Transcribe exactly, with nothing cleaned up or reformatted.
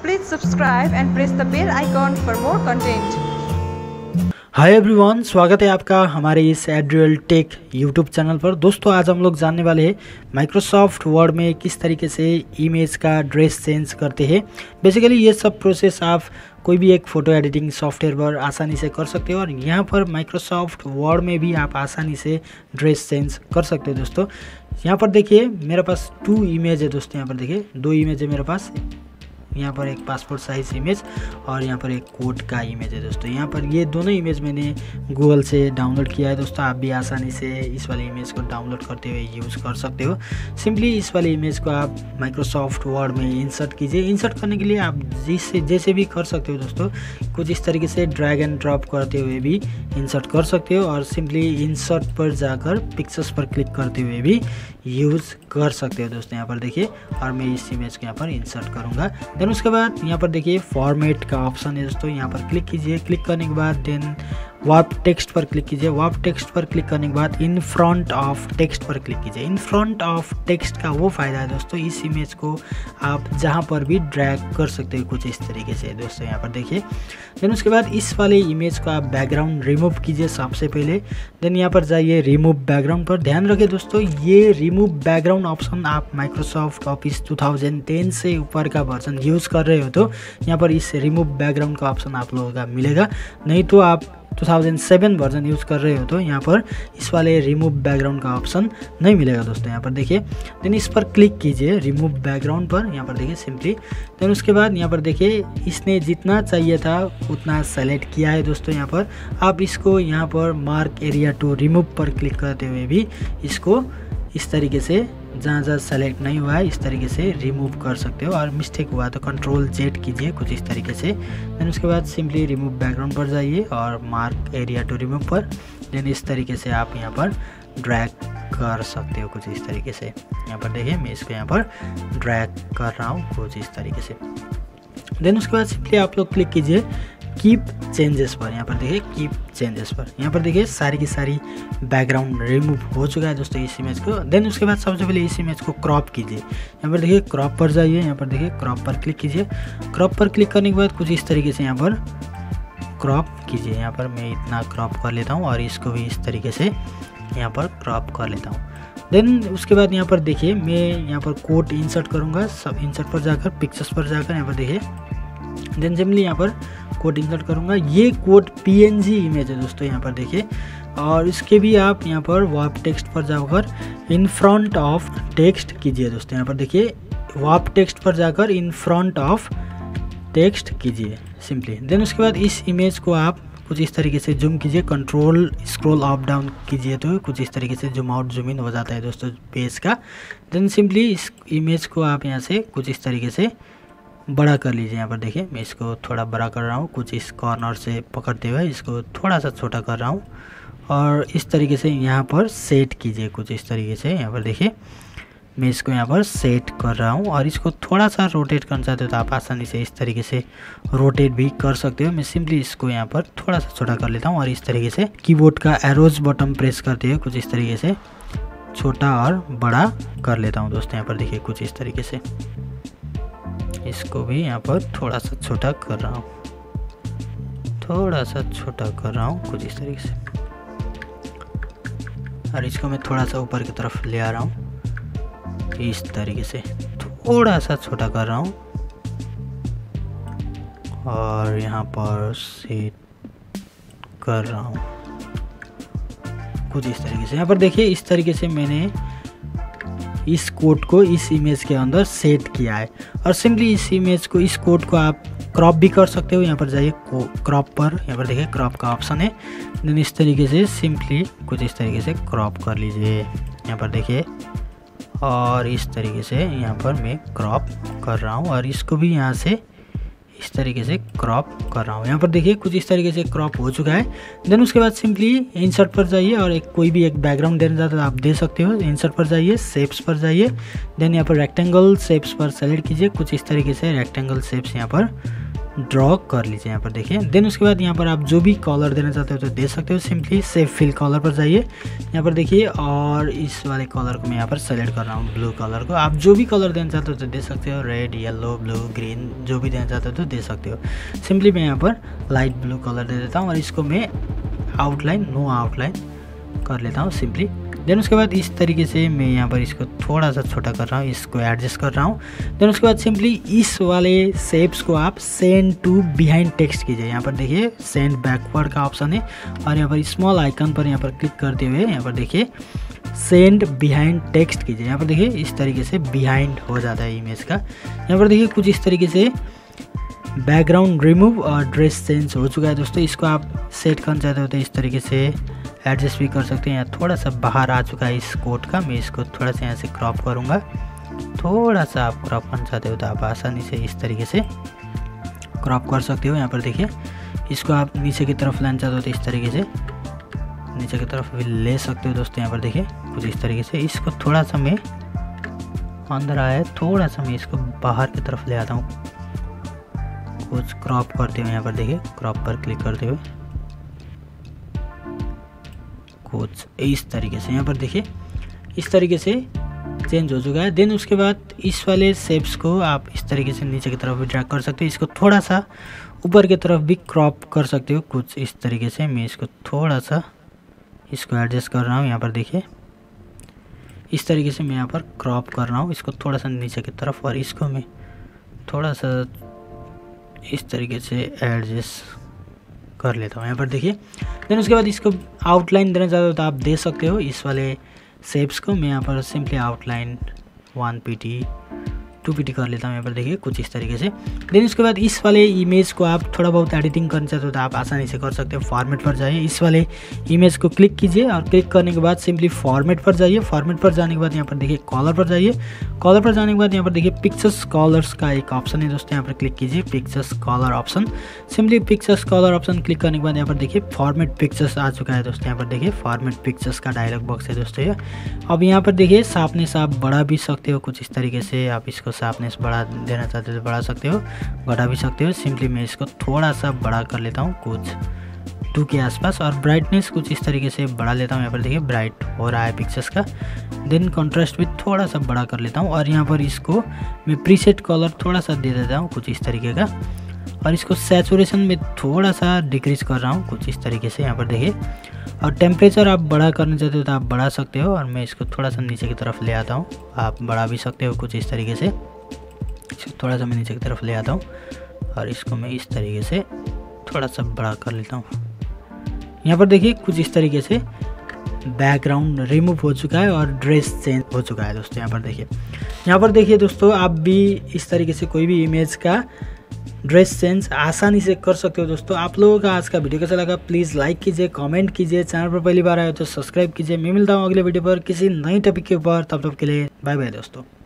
Please subscribe and press the bell icon for more content. Hi everyone, स्वागत है आपका हमारे इस एड्रियल टेक यूट्यूब चैनल पर। दोस्तों आज हम लोग जानने वाले हैं माइक्रोसॉफ्ट वर्ड में किस तरीके से इमेज का ड्रेस चेंज करते हैं। बेसिकली ये सब प्रोसेस आप कोई भी एक फ़ोटो एडिटिंग सॉफ्टवेयर पर आसानी से कर सकते हो और यहाँ पर माइक्रोसॉफ्ट वर्ड में भी आप आसानी से ड्रेस चेंज कर सकते हो। दोस्तों यहाँ पर देखिए मेरे पास टू इमेज है। दोस्तों यहाँ पर देखिए दो इमेज है मेरे पास। यहाँ पर एक पासपोर्ट साइज इमेज और यहाँ पर एक कोट का इमेज है। दोस्तों यहाँ पर ये दोनों इमेज मैंने गूगल से डाउनलोड किया है। दोस्तों आप भी आसानी से इस वाले इमेज को डाउनलोड करते हुए यूज़ कर सकते हो। सिंपली इस वाले इमेज को आप माइक्रोसॉफ्ट वर्ड में इंसर्ट कीजिए। इंसर्ट करने के लिए आप जिससे जैसे भी कर सकते हो दोस्तों, कुछ इस तरीके से ड्रैग एंड ड्रॉप करते हुए भी इंसर्ट कर सकते हो और सिंपली इंसर्ट पर जाकर पिक्चर्स पर क्लिक करते हुए भी यूज़ कर सकते हो। दोस्तों यहाँ पर देखिए और मैं इस इमेज को यहाँ पर इंसर्ट करूँगा। देन उसके बाद यहाँ पर देखिए फॉर्मेट का ऑप्शन है। दोस्तों यहाँ पर क्लिक कीजिए। क्लिक करने के बाद देन वार्प टेक्स्ट पर क्लिक कीजिए। वार्प टेक्स्ट पर क्लिक करने के बाद इन फ्रंट ऑफ टेक्स्ट पर क्लिक कीजिए। इन फ्रंट ऑफ टेक्स्ट का वो फ़ायदा है दोस्तों, इस इमेज को आप जहाँ पर भी ड्रैग कर सकते हो कुछ इस तरीके से। दोस्तों यहाँ पर देखिए देन उसके बाद इस वाले इमेज को आप बैकग्राउंड रिमूव कीजिए सबसे पहले। देन यहाँ पर जाइए रिमूव बैकग्राउंड पर। ध्यान रखिए दोस्तों ये रिमूव बैकग्राउंड ऑप्शन आप Microsoft Office two thousand ten से ऊपर का वर्जन यूज़ कर रहे हो तो यहाँ पर इस रिमूव बैकग्राउंड का ऑप्शन आप लोगों का मिलेगा। नहीं तो आप two thousand seven version use कर रहे हो तो यहाँ पर इस वाले रिमूव बैकग्राउंड का ऑप्शन नहीं मिलेगा। दोस्तों यहाँ पर देखिए देन इस पर क्लिक कीजिए रिमूव बैकग्राउंड पर। यहाँ पर देखिए सिंपली देन उसके बाद यहाँ पर देखिए इसने जितना चाहिए था उतना सेलेक्ट किया है। दोस्तों यहाँ पर आप इसको यहाँ पर मार्क एरिया टू रिमूव पर क्लिक करते हुए भी इसको इस तरीके से जहाँ जहाँ सेलेक्ट नहीं हुआ है इस तरीके से रिमूव कर सकते हो और मिस्टेक हुआ तो कंट्रोल जेड कीजिए कुछ इस तरीके से। देन उसके बाद सिंपली रिमूव बैकग्राउंड पर जाइए और मार्क एरिया टू रिमूव पर। देन इस तरीके से आप यहाँ पर ड्रैग कर सकते हो कुछ इस तरीके से। यहाँ पर देखिए मैं इसको यहाँ पर ड्रैग कर रहा हूँ कुछ इस तरीके से। देन उसके बाद सिंपली आप लोग क्लिक कीजिए कीप चेंजेस पर। यहाँ पर देखिए कीप चेंजेस पर। यहाँ पर देखिए सारी की सारी बैकग्राउंड रिमूव हो चुका है दोस्तों इस इमेज को। देन उसके बाद सबसे पहले इस इमेज को क्रॉप कीजिए। यहाँ पर देखिए क्रॉप पर जाइए। यहाँ पर देखिए क्रॉप पर क्लिक कीजिए। क्रॉप पर क्लिक करने के बाद कुछ इस तरीके से यहाँ पर क्रॉप कीजिए। यहाँ पर मैं इतना क्रॉप कर लेता हूँ और इसको भी इस तरीके से यहाँ पर क्रॉप कर लेता हूँ। देन उसके बाद यहाँ पर देखिए मैं यहाँ पर कोड इंसर्ट करूँगा। सब इंसर्ट पर जाकर पिक्चर्स पर जाकर यहाँ पर देखिए देन सिंपली यहाँ पर कोड इंसर्ट करूँगा। ये कोड पीएनजी इमेज है दोस्तों यहाँ पर देखिए और इसके भी आप यहाँ पर वार्प टेक्स्ट पर जाकर इन फ्रंट ऑफ टेक्स्ट कीजिए। दोस्तों यहाँ पर देखिए वार्प टेक्स्ट पर जाकर इन फ्रंट ऑफ टेक्स्ट कीजिए सिंपली। देन उसके बाद इस इमेज को आप कुछ इस तरीके से जूम कीजिए। कंट्रोल स्क्रॉल अप डाउन कीजिए तो कुछ इस तरीके से जूम आउट जूम इन हो जाता है दोस्तों पेज का। देन सिंपली इस इमेज को आप यहाँ से कुछ इस तरीके से बड़ा कर लीजिए। यहाँ पर देखिए मैं इसको थोड़ा बड़ा कर रहा हूँ कुछ इस कॉर्नर से पकड़ते हुए इसको थोड़ा सा छोटा कर रहा हूँ और इस तरीके से यहाँ पर सेट कीजिए कुछ इस तरीके से। यहाँ पर देखिए मैं इसको यहाँ पर सेट कर रहा हूँ और इसको थोड़ा सा रोटेट करना चाहते हो तो आप आसानी से इस तरीके से रोटेट भी कर सकते हो। मैं सिंपली इसको यहाँ पर थोड़ा सा छोटा कर लेता हूँ और इस तरीके से कीबोर्ड का एरोज बटन प्रेस करते हुए कुछ इस तरीके से छोटा और बड़ा कर लेता हूँ। दोस्तों यहाँ पर देखिए कुछ इस तरीके से इसको भी यहाँ पर थोड़ा सा छोटा कर रहा हूँ थोड़ा सा छोटा कर रहा हूँ कुछ इस तरीके से और इसको मैं थोड़ा सा ऊपर की तरफ ले आ रहा हूँ इस तरीके से थोड़ा सा छोटा कर रहा हूँ और यहाँ पर सेट कर रहा हूँ कुछ इस तरीके से। यहाँ पर देखिए इस तरीके से मैंने इस कोड को इस इमेज के अंदर सेट किया है और सिंपली इस इमेज को इस कोड को आप क्रॉप भी कर सकते हो। यहाँ पर जाइए क्रॉप पर। यहाँ पर देखिए क्रॉप का ऑप्शन है। देन इस तरीके से सिंपली कुछ इस तरीके से क्रॉप कर लीजिए। यहाँ पर देखिए और इस तरीके से यहाँ पर मैं क्रॉप कर रहा हूँ और इसको भी यहाँ से इस तरीके से क्रॉप कर रहा हूँ। यहाँ पर देखिए कुछ इस तरीके से क्रॉप हो चुका है। देन उसके बाद सिंपली इंसर्ट पर जाइए और एक कोई भी एक बैकग्राउंड देना चाहते हो आप दे सकते हो। इंसर्ट पर जाइए शेप्स पर जाइए। देन यहाँ पर रेक्टेंगल शेप्स पर सेलेक्ट कीजिए कुछ इस तरीके से रेक्टेंगल शेप्स यहाँ पर ड्रॉ कर लीजिए यहाँ पर देखिए। देन उसके बाद यहाँ पर आप जो भी कलर देना चाहते हो तो दे सकते हो। सिंपली सेव फिल कलर पर जाइए यहाँ पर देखिए, और इस वाले कलर को मैं यहाँ पर सेलेक्ट कर रहा हूँ, ब्लू कलर को। आप जो भी कलर देना चाहते हो तो दे सकते हो, रेड, येलो, ब्लू, ग्रीन, जो भी देना चाहते हो तो दे सकते हो। सिंपली मैं यहाँ पर लाइट ब्लू कलर दे देता हूँ और इसको मैं आउटलाइन, नो आउटलाइन कर लेता हूँ सिंपली। देन उसके बाद इस तरीके से मैं यहाँ पर इसको थोड़ा सा छोटा कर रहा हूँ, इसको एडजस्ट कर रहा हूँ। देन उसके बाद सिंपली इस वाले शेप्स को आप सेंड टू बिहाइंड टेक्स्ट कीजिए। यहाँ पर देखिए सेंड बैकवर्ड का ऑप्शन है और यहाँ पर स्मॉल आइकन पर यहाँ पर क्लिक करते हुए यहाँ पर देखिए सेंड बिहाइंड टेक्स्ट कीजिए। यहाँ पर देखिए इस तरीके से बिहाइंड हो जाता है इमेज का। यहाँ पर देखिए कुछ इस तरीके से बैकग्राउंड रिमूव और ड्रेस चेंज हो चुका है दोस्तों। इसको आप सेट करना चाहते हो तो इस तरीके से एडजस्ट भी कर सकते हैं। यहाँ थोड़ा सा बाहर आ चुका है इस कोट का, मैं इसको थोड़ा सा यहाँ से क्रॉप करूँगा। थोड़ा सा आप क्रॉप करना चाहते हो तो आप आसानी से इस तरीके से क्रॉप कर सकते हो। यहाँ पर देखिए इसको आप नीचे की तरफ लाना चाहते हो तो इस तरीके से नीचे की तरफ भी ले सकते हो दोस्तों। यहाँ पर देखिए कुछ इस तरीके से इसको थोड़ा सा मैं अंदर आया, थोड़ा सा मैं इसको बाहर की तरफ ले आता हूँ, कुछ क्रॉप करते हुए। यहाँ पर देखिए क्रॉप पर क्लिक करते हुए कुछ इस तरीके से यहाँ पर देखिए इस तरीके से चेंज हो चुका है। देन उसके बाद इस वाले शेप्स को आप इस तरीके से नीचे की तरफ भी ड्रैग कर सकते हो। इसको थोड़ा सा ऊपर की तरफ भी क्रॉप कर सकते हो कुछ इस तरीके से। मैं इसको थोड़ा सा इसको एडजस्ट कर रहा हूँ। यहाँ पर देखिए इस तरीके से मैं यहाँ पर क्रॉप कर रहा हूँ इसको थोड़ा सा नीचे की तरफ, और इसको मैं थोड़ा सा इस तरीके से एडजस्ट कर लेता हूँ यहाँ पर देखिए। देन उसके बाद इसको आउटलाइन देना चाहते हो तो आप दे सकते हो इस वाले शेप्स को। मैं यहाँ पर simply outline one P T to P T कर लेता हूँ यहाँ पर देखिए कुछ इस तरीके से। देन उसके बाद इस वाले इमेज को आप थोड़ा बहुत एडिटिंग करना चाहते हो तो आप आसानी से कर सकते हो। फॉर्मेट पर जाइए, इस वाले इमेज को क्लिक कीजिए और क्लिक करने के बाद सिंपली फॉर्मेट पर जाइए। फॉर्मेट पर जाने के बाद यहाँ पर देखिए कलर पर जाइए। कलर पर जाने के बाद यहाँ पर देखिए पिक्चर्स कलर्स का एक ऑप्शन है दोस्तों, यहाँ पर क्लिक कीजिए pictures colour option. Simply pictures colour option click करने के बाद यहाँ पर देखिए फॉर्मेट पिक्चर्स आ चुका है दोस्तों। यहाँ पर देखिए फॉर्मेट पिक्चर्स का डायलॉग बॉक्स है दोस्तों ये। अब यहाँ पर देखिए शार्पनेस आप बढ़ा भी सकते हो कुछ इस तरीके से। आप इसको शार्पनेस बढ़ा देना चाहते हो तो बढ़ा सकते हो, घटा भी सकते हो। सिंपली मैं इसको थोड़ा सा बड़ा कर लेता हूँ कुछ टू के आसपास, और ब्राइटनेस कुछ इस तरीके से बढ़ा लेता हूँ। यहाँ पर देखिए ब्राइट हो रहा है पिक्चर्स का। देन कंट्रास्ट भी थोड़ा सा बड़ा कर लेता हूँ और यहाँ पर इसको मैं प्रीसेट कलर थोड़ा सा दे देता हूँ कुछ इस तरीके का, और इसको सैचुरेशन में थोड़ा सा डिक्रीज कर रहा हूँ कुछ इस तरीके से यहाँ पर देखिए। और टेम्परेचर आप बड़ा करना चाहते हो तो आप बढ़ा सकते हो, और मैं इसको थोड़ा सा नीचे की तरफ ले आता हूँ। आप बढ़ा भी सकते हो कुछ इस तरीके से। इसको थोड़ा सा मैं नीचे की तरफ ले आता हूँ और इसको मैं इस तरीके से थोड़ा सा बड़ा कर लेता हूँ। यहाँ पर देखिए कुछ इस तरीके से बैकग्राउंड रिमूव हो चुका है और ड्रेस चेंज हो चुका है दोस्तों। यहाँ पर देखिए यहाँ पर देखिए दोस्तों, आप भी इस तरीके से कोई भी इमेज का ड्रेस चेंज आसानी से कर सकते हो दोस्तों। आप लोगों का आज का वीडियो कैसा लगा प्लीज़ लाइक कीजिए, कमेंट कीजिए, चैनल पर पहली बार आए तो सब्सक्राइब कीजिए। मैं मिलता हूँ अगले वीडियो पर किसी नई टॉपिक के ऊपर, तब तक के लिए बाय बाय दोस्तों।